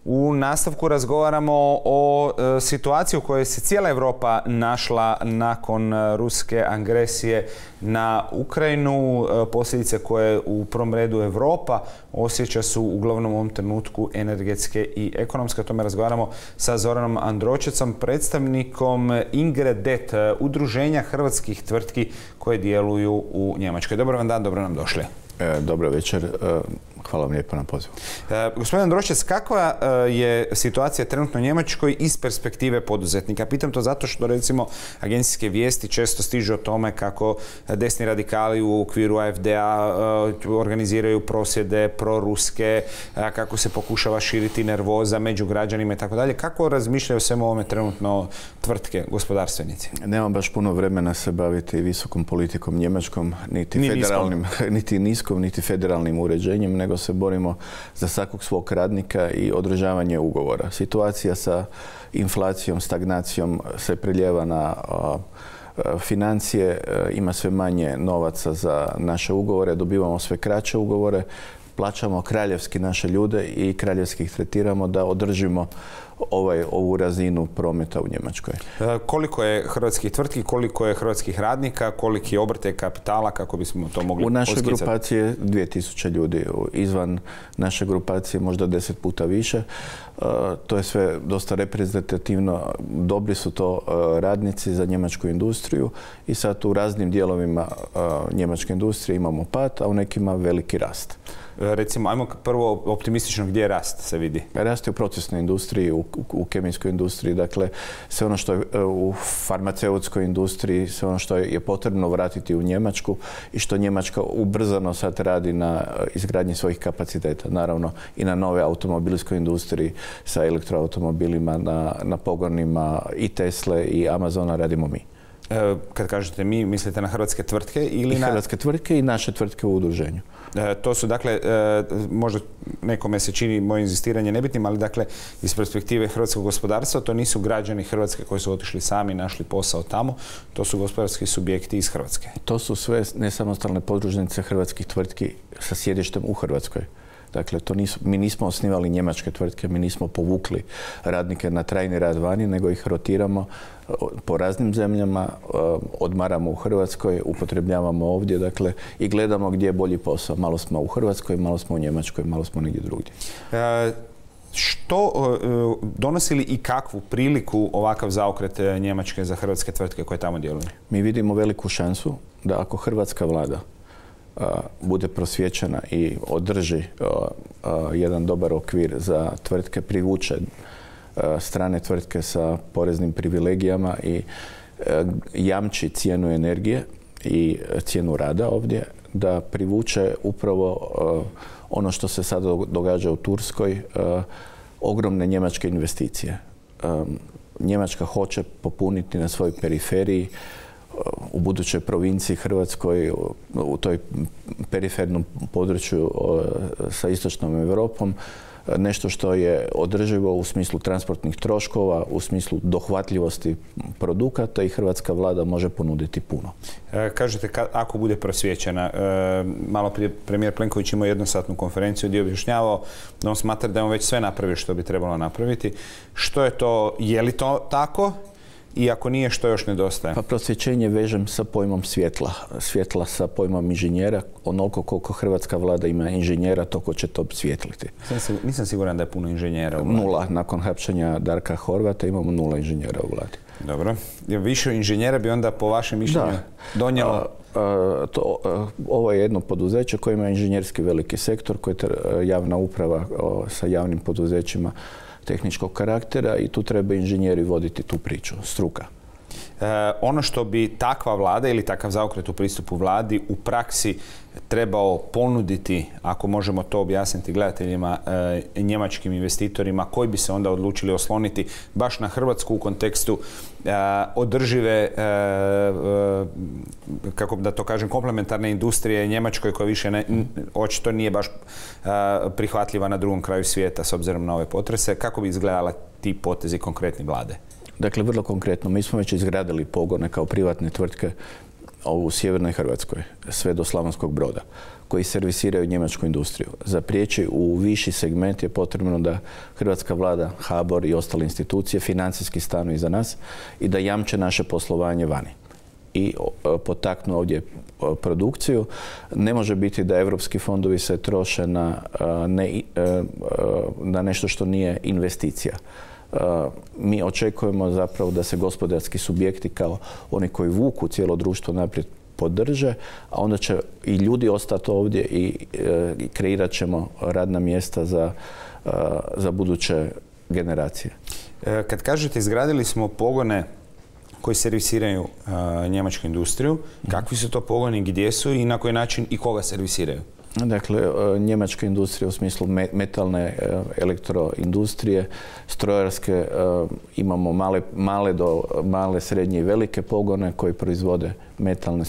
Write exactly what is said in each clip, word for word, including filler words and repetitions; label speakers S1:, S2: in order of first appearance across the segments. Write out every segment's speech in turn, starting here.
S1: U nastavku razgovaramo o e, situaciji u kojoj se cijela Europa našla nakon ruske agresije na Ukrajinu. E, posljedice koje u prvom redu Europa osjeća su uglavnom u ovom trenutku energetske i ekonomske. O tome razgovaramo sa Zoranom Andročecom, predstavnikom Ingredet, udruženja hrvatskih tvrtki koje djeluju u Njemačkoj. Dobar vam dan, dobro nam došli.
S2: E, dobro večer. E, hvala vam lijepo na pozivu.
S1: E, gospodin Andročec, kakva e, je situacija trenutno u Njemačkoj iz perspektive poduzetnika? Pitam to zato što, recimo, agencijske vijesti često stižu o tome kako desni radikali u okviru A F D-a e, organiziraju prosvjede proruske, e, kako se pokušava širiti nervoza među građanima i tako dalje. Kako razmišljaju o svemu ovome trenutno tvrtke, gospodarstvenici?
S2: Nemam baš puno vremena se baviti visokom politikom njemačkom, niti
S1: Ni
S2: federalnim, niti niskom, niti federalnim uređenjem, nego se borimo za svakog svog radnika i održavanje ugovora. Situacija sa inflacijom, stagnacijom se preljeva na a, a, financije, a, ima sve manje novaca za naše ugovore, dobivamo sve kraće ugovore, plaćamo kraljevski naše ljude i kraljevski ih tretiramo da održimo ovaj, ovu razinu prometa u Njemačkoj.
S1: E, koliko je hrvatskih tvrtki, koliko je hrvatskih radnika, koliki je obrte kapitala, kako bismo to mogli
S2: U našoj
S1: oskicati?
S2: grupaciji je dvije tisuće ljudi, izvan naše grupacije možda deset puta više. E, to je sve dosta reprezentativno, dobri su to e, radnici za njemačku industriju i sad u raznim dijelovima e, njemačke industrije imamo pad, a u nekima veliki rast.
S1: Recimo, ajmo prvo optimistično, gdje je rast se vidi?
S2: Rast je u procesnoj industriji, u, u, u kemijskoj industriji, dakle sve ono što je u farmaceutskoj industriji, sve ono što je potrebno vratiti u Njemačku i što Njemačka ubrzano sad radi na izgradnji svojih kapaciteta, naravno i na nove automobilskoj industriji sa elektroautomobilima, na, na pogonima i Tesle i Amazona radimo mi.
S1: Kad kažete mi, mislite na hrvatske tvrtke ili
S2: I
S1: na...
S2: hrvatske tvrtke i naše tvrtke u udruženju.
S1: E, to su, dakle, e, možda nekome se čini moje inzistiranje nebitnim, ali dakle, iz perspektive hrvatskog gospodarstva, to nisu građani Hrvatske koji su otišli sami, našli posao tamo, to su gospodarski subjekti iz Hrvatske.
S2: To su sve nesamostalne podružnice hrvatskih tvrtki sa sjedištem u Hrvatskoj. Dakle, to nisu, mi nismo osnivali njemačke tvrtke, mi nismo povukli radnike na trajni rad vani, nego ih rotiramo po raznim zemljama, odmaramo u Hrvatskoj, upotrebljavamo ovdje, dakle, i gledamo gdje je bolji posao. Malo smo u Hrvatskoj, malo smo u Njemačkoj, malo smo negdje drugdje.
S1: E, što donosi li i kakvu priliku ovakav zaokret Njemačke za hrvatske tvrtke koje tamo djeluju?
S2: Mi vidimo veliku šansu da ako hrvatska vlada bude prosvjećena i održi jedan dobar okvir za tvrtke, privuče strane tvrtke sa poreznim privilegijama i jamči cijenu energije i cijenu rada ovdje, da privuče upravo ono što se sada događa u Turskoj, ogromne njemačke investicije. Njemačka hoće popuniti na svojoj periferiji, u budućoj provinciji Hrvatskoj, u toj perifernom području sa istočnom Europom, nešto što je održivo u smislu transportnih troškova, u smislu dohvatljivosti produkata i hrvatska vlada može ponuditi puno.
S1: E, kažete, ka, ako bude prosvjećena, e, malo prije premijer Plenković imao jednosatnu konferenciju gdje je objašnjavao da on smatra da je on već sve napravio što bi trebalo napraviti. Što je to, je li to tako? I ako nije, što još nedostaje?
S2: Pa prosvjećenje vežem sa pojmom svjetla. Svjetla sa pojmom inženjera. Onoliko koliko hrvatska vlada ima inženjera, toliko će to svjetliti.
S1: Nisam siguran da je puno inženjera u vladi.
S2: Nula. Nakon hapšenja Darka Horvata imamo nula inženjera u vladi.
S1: Dobro. Više inženjera bi onda po vašem mišljenju donijelo?
S2: A, a, to, a, ovo je jedno poduzeće koje ima inženjerski veliki sektor, koje je javna uprava o, sa javnim poduzećima tehničkog karaktera i tu treba inženjeri voditi tu priču, struka.
S1: E, ono što bi takva vlada ili takav zaokret u pristupu vladi u praksi trebao ponuditi, ako možemo to objasniti gledateljima, e, njemačkim investitorima koji bi se onda odlučili osloniti baš na Hrvatsku u kontekstu e, održive, e, e, kako da to kažem, komplementarne industrije Njemačkoj koja više ne, očito nije baš e, prihvatljiva na drugom kraju svijeta s obzirom na ove potrese. Kako bi izgledala ti potezi konkretni vlade?
S2: Dakle, vrlo konkretno, mi smo već izgradili pogone kao privatne tvrtke u sjevernoj Hrvatskoj, sve do Slavonskog Broda, koji servisiraju njemačku industriju. Za prijeći u viši segment je potrebno da hrvatska vlada, H B O R i ostale institucije financijski stanu iza nas i da jamče naše poslovanje vani i potaknu ovdje produkciju. Ne može biti da evropski fondovi se troše na, ne, na nešto što nije investicija. Mi očekujemo zapravo da se gospodarski subjekti kao oni koji vuku cijelo društvo naprijed podrže, a onda će i ljudi ostati ovdje i, i kreirat ćemo radna mjesta za, za buduće generacije.
S1: Kad kažete izgradili smo pogone koji servisiraju uh, njemačku industriju, kakvi su to pogoni, gdje su i na koji način i koga servisiraju?
S2: Dakle, njemačka industrija u smislu metalne elektroindustrije, strojarske, imamo male, male, do, male, srednje i velike pogone koji proizvode metalne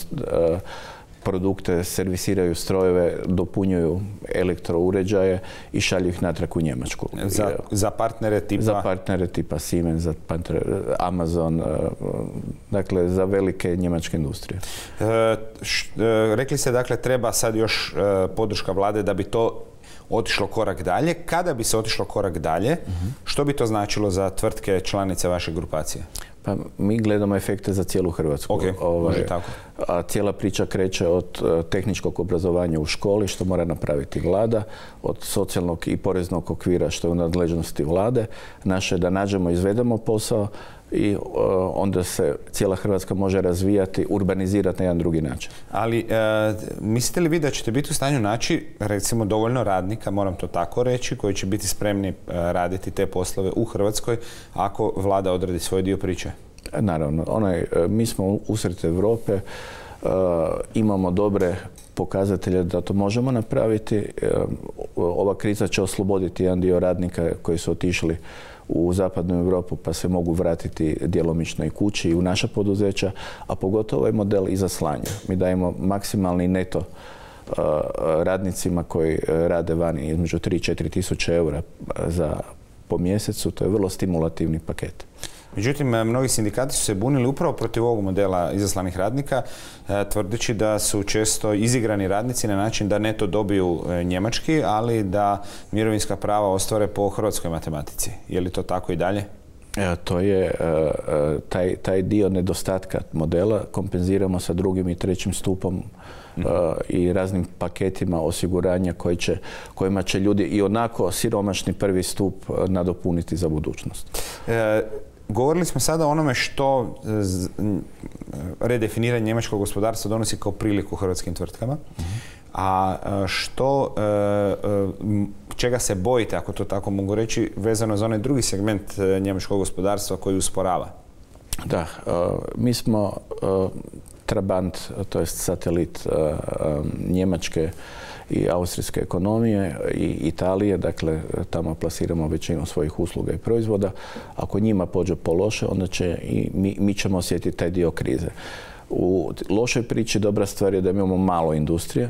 S2: produkte, servisiraju strojeve, dopunjuju elektrouređaje i šalju ih natrag u Njemačku.
S1: Za, za partnere tipa?
S2: Za partnere tipa Siemens, za partnere Amazon, dakle za velike njemačke industrije.
S1: E, š, e, rekli ste, dakle, treba sad još e, podrška vlade da bi to otišlo korak dalje. Kada bi se otišlo korak dalje, uh-huh. što bi to značilo za tvrtke članice vaše grupacije?
S2: Pa mi gledamo efekte za cijelu Hrvatsku.
S1: Okay, ovaj, tako.
S2: A cijela priča kreće od uh, tehničkog obrazovanja u školi, što mora napraviti vlada, od socijalnog i poreznog okvira, što je u nadležnosti vlade. Naše je da nađemo i izvedemo posao i uh, onda se cijela Hrvatska može razvijati, urbanizirati na jedan drugi način.
S1: Ali e, mislite li vi da ćete biti u stanju naći, recimo, dovoljno radnika, moram to tako reći, koji će biti spremni e, raditi te poslove u Hrvatskoj ako vlada odradi svoj dio priče?
S2: Naravno. Onaj, mi smo usred Europe, uh, imamo dobre pokazatelje da to možemo napraviti. Uh, ova kriza će osloboditi jedan dio radnika koji su otišli u zapadnu Europu pa se mogu vratiti djelomično i kući i u naša poduzeća, a pogotovo ovaj model izaslanja. Mi dajemo maksimalni neto uh, radnicima koji rade vani između tri do četiri tisuće eura za po mjesecu. To je vrlo stimulativni paket.
S1: Međutim, mnogi sindikati su se bunili upravo protiv ovog modela izaslanih radnika, tvrdeći da su često izigrani radnici na način da neto dobiju njemački, ali da mirovinska prava ostvare po hrvatskoj matematici. Je li to tako i dalje?
S2: E, to je taj, taj dio nedostatka modela kompenziramo sa drugim i trećim stupom mm-hmm. i raznim paketima osiguranja koji će, kojima će ljudi i onako siromašni prvi stup nadopuniti za budućnost.
S1: E, Govorili smo sada o onome što redefiniranje njemačkog gospodarstva donosi kao priliku hrvatskim tvrtkama, uh-huh. a što, čega se bojite, ako to tako mogu reći, vezano za onaj drugi segment njemačkog gospodarstva koji usporava?
S2: Da, mi smo trabant, to jest satelit njemačke i austrijske ekonomije i Italije, dakle tamo plasiramo većinu svojih usluga i proizvoda. Ako njima pođe po loše, onda će i mi, mi ćemo osjetiti taj dio krize. U lošoj priči dobra stvar je da imamo malo industrije.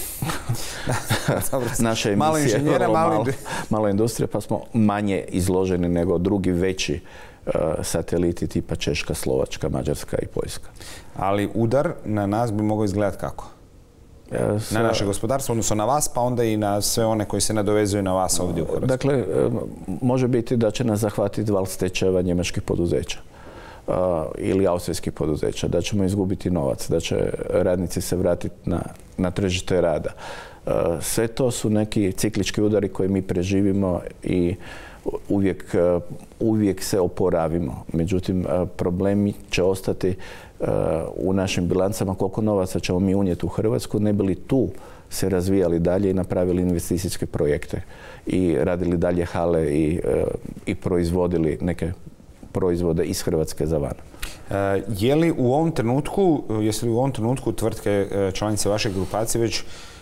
S2: Naša
S1: malo inženjera, malo,
S2: malo, malo industrije, pa smo manje izloženi nego drugi veći uh, sateliti tipa Češka, Slovačka, Mađarska i Poljska.
S1: Ali udar na nas bi mogao izgledati kako? Na naše gospodarstvo, odnosno na vas, pa onda i na sve one koji se nadovezuju na vas ovdje u Hrvatskoj.
S2: Dakle, može biti da će nas zahvatiti val stečajeva njemačkih poduzeća uh, ili austrijskih poduzeća, da ćemo izgubiti novac, da će radnici se vratiti na, na tržište rada. Uh, sve to su neki ciklički udari koje mi preživimo i uvijek, uh, uvijek se oporavimo. Međutim, uh, problemi će ostati u našim bilancama, koliko novaca ćemo mi unijeti u Hrvatsku, ne bi li tu se razvijali dalje i napravili investicijske projekte i radili dalje hale i, i proizvodili neke proizvode iz Hrvatske za van.
S1: E, je li u ovom trenutku, jesu li u ovom trenutku tvrtke članice vaše grupacije već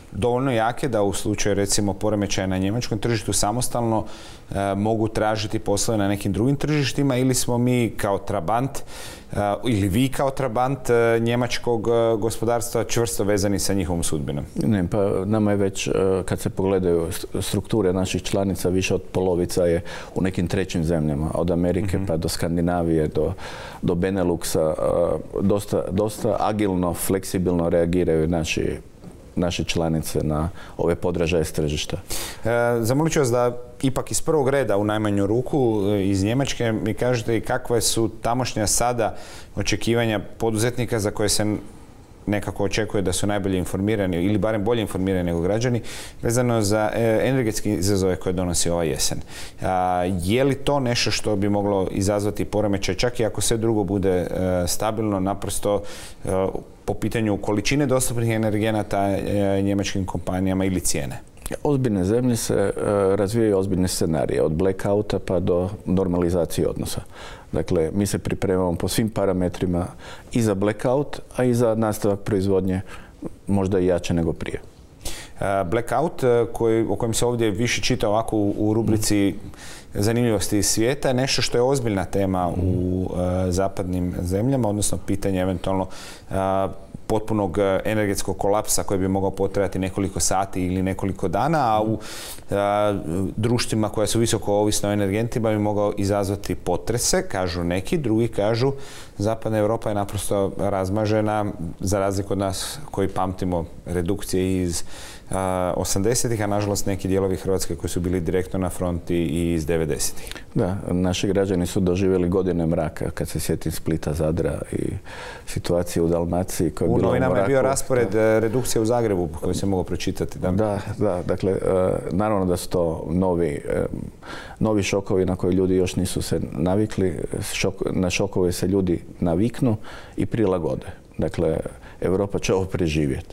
S1: dovoljno jake da u slučaju recimo poremećaja na njemačkom tržištu samostalno e, mogu tražiti poslove na nekim drugim tržištima, ili smo mi kao trabant e, ili vi kao trabant e, njemačkog e, gospodarstva čvrsto vezani sa njihovom sudbinom?
S2: Ne, pa nama je već, kad se pogledaju strukture naših članica, više od polovica je u nekim trećim zemljama, od Amerike mm-hmm. pa do Skandinavije, do, do Beneluxa. Dosta, dosta agilno, fleksibilno reagiraju naši naše članice na ove podražaje s tržišta.
S1: E, zamolit ću vas da ipak iz prvog reda u najmanju ruku iz Njemačke mi kažete i kakve su tamošnja sada očekivanja poduzetnika za koje se nekako očekuje da su najbolje informirani ili barem bolje informirani nego građani vezano za e, energetske izazove koje donosi ova jesen. A, je li to nešto što bi moglo izazvati poremećaj, čak i ako sve drugo bude e, stabilno, naprosto e, po pitanju količine dostupnih energenata e, njemačkim kompanijama ili cijene?
S2: Ozbiljne zemlje se e, razvijaju ozbiljne scenarije, od blackouta pa do normalizacije odnosa. Dakle, mi se pripremamo po svim parametrima i za blackout, a i za nastavak proizvodnje možda i jače nego prije.
S1: Blackout, koji, o kojem se ovdje više čita ovako u, u rubrici zanimljivosti svijeta, je nešto što je ozbiljna tema u uh, zapadnim zemljama, odnosno pitanje eventualno uh, potpunog energetskog kolapsa koji bi mogao potrajati nekoliko sati ili nekoliko dana, a u a, društvima koja su visoko ovisna o energentima bi mogao izazvati potrese, kažu neki, drugi kažu zapadna Europa je naprosto razmažena, za razliku od nas koji pamtimo redukcije iz osamdesetih, a nažalost neki dijelovi Hrvatske koji su bili direktno na fronti i iz devedesetih.
S2: Da, naši građani su doživjeli godine mraka, kad se sjetim Splita, Zadra i situacije u Dalmaciji. Koja je
S1: u
S2: bila
S1: novinama je bio raspored
S2: da.
S1: redukcije u Zagrebu koji se mogao pročitati. Da,
S2: da, da dakle, naravno da su to novi, novi šokovi na koje ljudi još nisu se navikli. Šok, na šokove se ljudi naviknu i prilagode. Dakle, Europa će ovo preživjeti.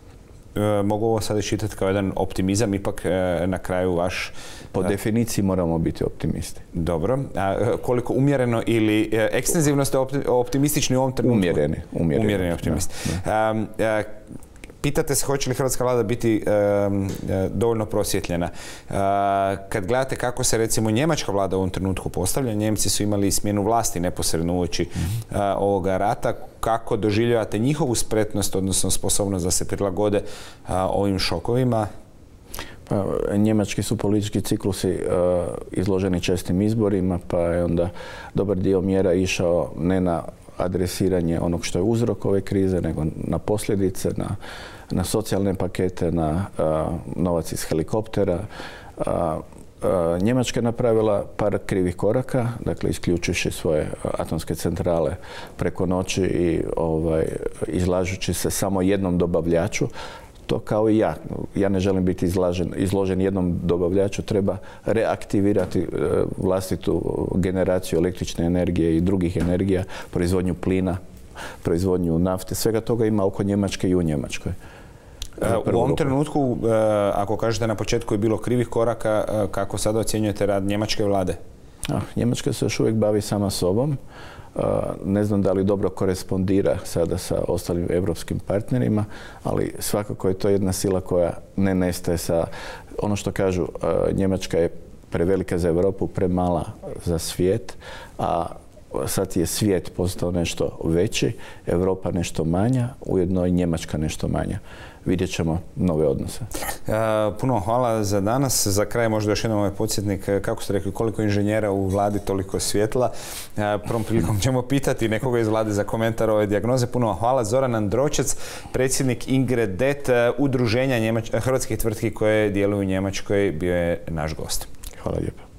S1: E, mogu ovo sada čitati kao jedan optimizam, ipak e, na kraju vaš...
S2: Po definiciji moramo biti optimisti.
S1: Dobro. A koliko umjereno ili e, ekstenzivno ste optimistični u ovom trenutku?
S2: Umjereni. Umjereni,
S1: umjereni optimisti. Da, da. A, a, pitate se hoće li hrvatska vlada biti e, e, dovoljno prosvjetljena. E, kad gledate kako se recimo njemačka vlada u ovom trenutku postavlja, Njemci su imali smjenu vlasti neposredno uoči mm-hmm. e, ovoga rata, kako doživljavate njihovu spretnost, odnosno sposobnost da se prilagode a, ovim šokovima?
S2: Pa, njemački su politički ciklusi uh, izloženi čestim izborima, pa je onda dobar dio mjera išao ne na adresiranje onog što je uzrok ove krize, nego na posljedice, na, na socijalne pakete, na uh, novac iz helikoptera. Uh, Uh, Njemačka je napravila par krivih koraka, dakle isključujući svoje atomske centrale preko noći i ovaj, izlažući se samo jednom dobavljaču. To kao i ja. Ja ne želim biti izlažen, izložen jednom dobavljaču, treba reaktivirati uh, vlastitu generaciju električne energije i drugih energija, proizvodnju plina, proizvodnju nafte. Svega toga ima oko Njemačke i u Njemačkoj.
S1: U ovom trenutku, ako kažete na početku je bilo krivih koraka, kako sada ocjenjujete rad njemačke vlade?
S2: Ah, Njemačka se još uvijek bavi sama sobom. Ne znam da li dobro korespondira sada sa ostalim europskim partnerima, ali svakako je to jedna sila koja ne nestaje sa... Ono što kažu, Njemačka je prevelika za Europu, premala za svijet, a sad je svijet postao nešto veći, Europa nešto manja, ujedno i Njemačka nešto manja. Vidjet ćemo nove odnose.
S1: E, puno hvala za danas. Za kraj možda još jednom ovaj podsjetnik. Kako ste rekli, koliko inženjera u vladi, toliko svjetla. E, prvom prilikom ćemo pitati nekoga iz vlade za komentar ove dijagnoze. Puno hvala. Zoran Andročec, predsjednik Ingredet, udruženja Njemač- hrvatskih tvrtki koje djeluju u Njemačkoj, bio je naš gost.
S2: Hvala lijepo.